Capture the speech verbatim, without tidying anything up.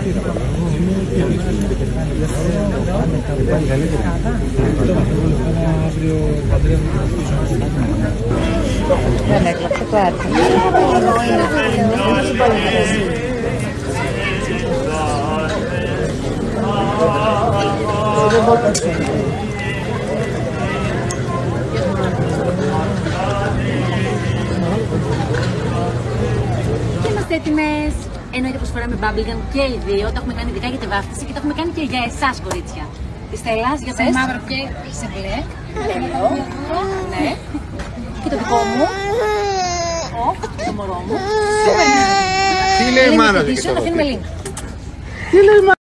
Δεν έκλαψε το άτομο. Δεν μπορώ να το Είμαστε έτοιμες. Εννοείται πως φοράμε bubblegum και οι δύο. Το έχουμε κάνει ειδικά για τη βάφτιση και το έχουμε κάνει και για εσάς, κορίτσια. Τη Στέλλας, για πες. Σε μαύρο και σε μπλε. Εδώ. Ναι. Και το δικό μου. Ω, το μωρό μου. Τι λέει η μάνα? Link, αφήνουμε link. Τι λέει η μάνα?